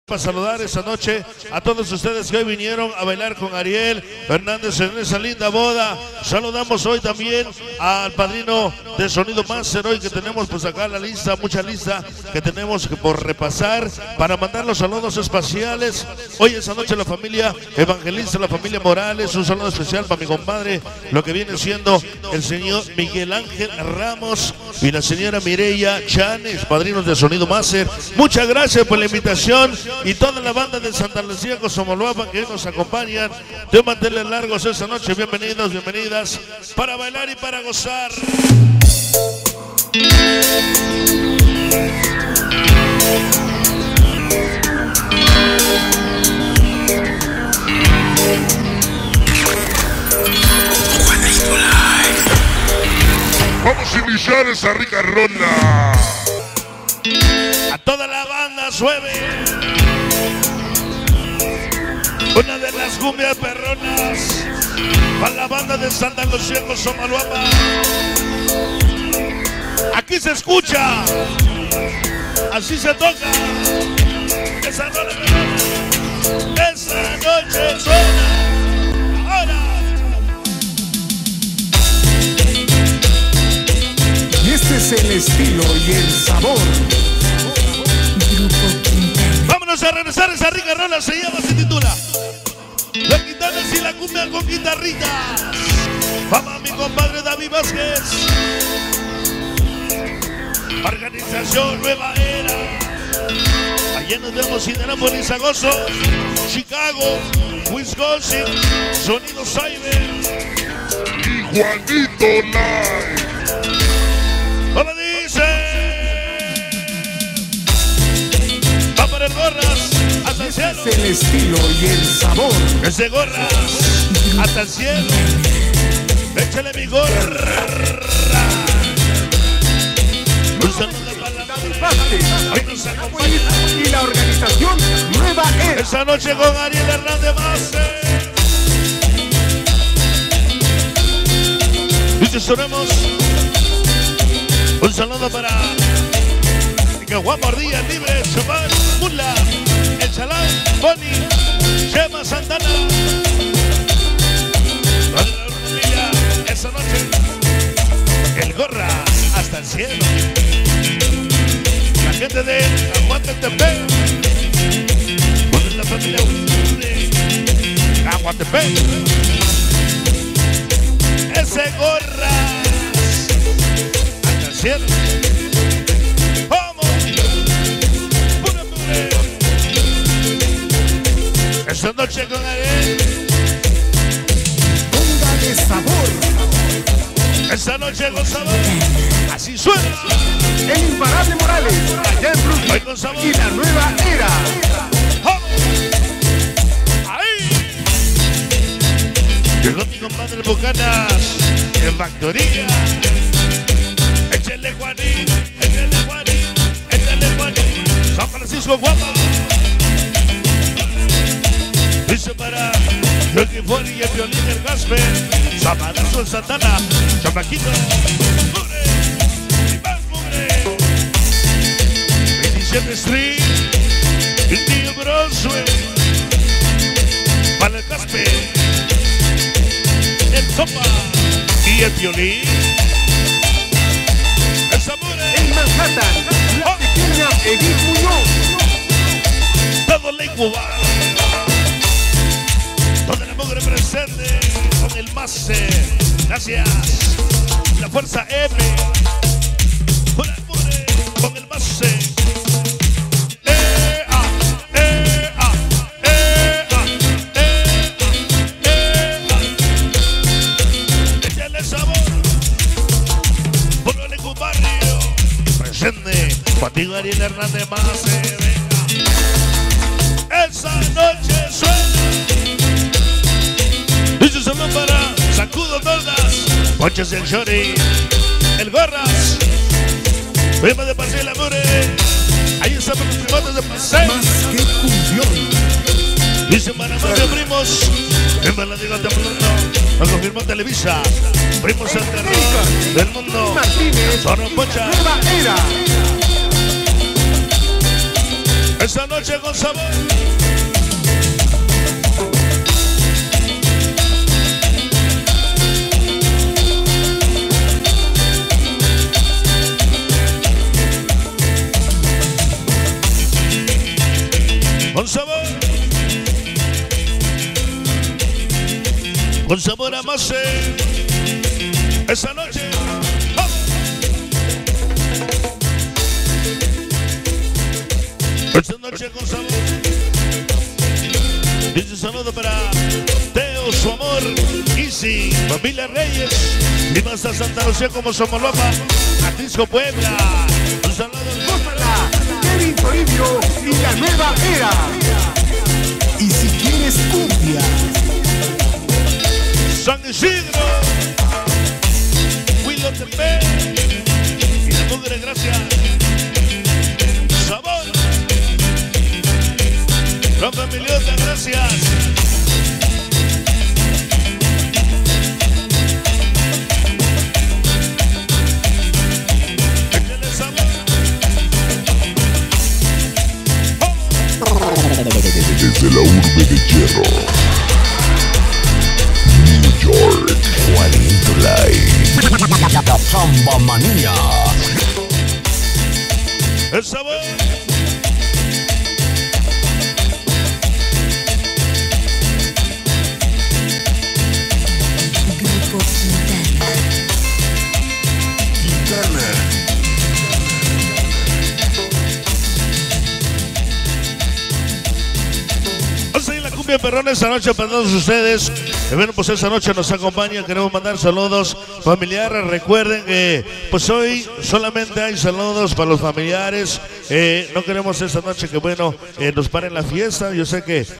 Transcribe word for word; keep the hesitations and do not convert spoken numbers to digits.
Para saludar esta noche a todos ustedes que hoy vinieron a bailar con Ariel Hernández en esa linda boda. Saludamos hoy también al padrino de Sonido Master, hoy que tenemos pues acá la lista, mucha lista que tenemos que por repasar para mandar los saludos espaciales. Hoy esta noche la familia Evangelista, la familia Morales, un saludo especial para mi compadre, lo que viene siendo el señor Miguel Ángel Ramos y la señora Mireya Chanes, padrinos de Sonido Master. Muchas gracias por la invitación. Y toda la banda de Santa Lucía Cosomoluapa que nos acompañan de manteles largos esta noche. Bienvenidos, bienvenidas para bailar y para gozar. Vamos a iniciar esa rica ronda. A toda la banda sueve. Una de las cumbias perronas para la banda de Santa Lucía Cosomoluapa. Aquí se escucha, así se toca. Esa noche, esa noche suena. Ahora. Y este es el estilo y el sabor. Vámonos a regresar esa rica rola, se llama, se titula Los Quintanes y la cumbia con guitarritas. Vamos, mi compadre David Vázquez. Organización Nueva Era. Allá nos vemos Indianápolis, Agosto, Chicago, Wisconsin, Sonido Cyber Y Juanito Live. ¿Cómo dice? Va para el Gorras hasta el cielo. Es el estilo y el sabor. Ese Gorras hasta el cielo. Échale mi gorra. Un saludo para la madre. Hoy nos acompaña. Y la organización Nueva Era. Esta noche con Ariel Hernández Master. Y te sonemos. Un saludo para que Juan Mordilla, Libre, Chupán, Mula, El Chalán, Boni, Chema Santana. Para la familia, esta noche, el Gorra hasta el cielo. La gente de Aguantepec, con la familia de Aguantepec. Ese Gorra hasta el cielo. Esta noche con Ariel. Póngale sabor. Esta noche con sabor. Así suena. El imparable Morales. Allá en Brooklyn. Hoy con sabor. Y la Nueva Era. ¡Vamos! Ahí. Llegó mi compadre Bucanas en Factoría. Échale Juanín, échale Juanín, échale Juanín. San Francisco Guapa. Dice para Yogi Fori y el violín del Gasper. Sabadazo en Santana. Chamaquito. Mugre. Y más mugre. veintisiete Street. El tío Brunswick. Para el Gasper. El Sopa. Y el violín. El Samure. En Manhattan. La pequeña Edith Muñoz. Todo ley cubano. Donde la mugre presente con el Master. Gracias. La fuerza M. Con el mugre, con el Master. Eh, ah, eh, ah, eh, ah, eh, ah, eh, ah. Échale sabor. Ponle con barrio. Presente. Contigo Ariel Hernández Master. Venga. Esa noche suena. Dice saludo para Sacudo Toldas, Ponches del Chori, el Gorras, prima de Paseo y la Mure. Ahí estamos los primotes de Paseo. Más que cumbión. Dice para más de primos, en la digo temblando, nos confirmó Televisa, primos del terror del mundo, Martínez, Zorro Pocha. Nueva Era. Esta noche con sabor. Con sabor. Con sabor a Mase. Esta noche. ¡Vamos! Esta noche con sabor. Dice saludo para Teo, su amor, Easy, familia Reyes, y más a Santa Lucía como Somolopa, Atisco Puebla. Un saludo. Gózala, Kevin Toribio y la nueva era. Y si quieres cumbia, San Isidro, Willow Tepe, y la mugre, gracias. Sabor, Don Familiota, gracias. Échale sabor. Desde la urbe de hierro, New York, Juanito Live, Samba Manía. El sabor. Grupo Quintana. Vamos a ir a la cumbia perrona esta noche para todos ustedes. Y bueno, pues esta noche nos acompaña. Queremos mandar saludos familiares. Recuerden que pues hoy solamente hay saludos para los familiares. Eh, no queremos esta noche que bueno eh, nos paren la fiesta. Yo sé que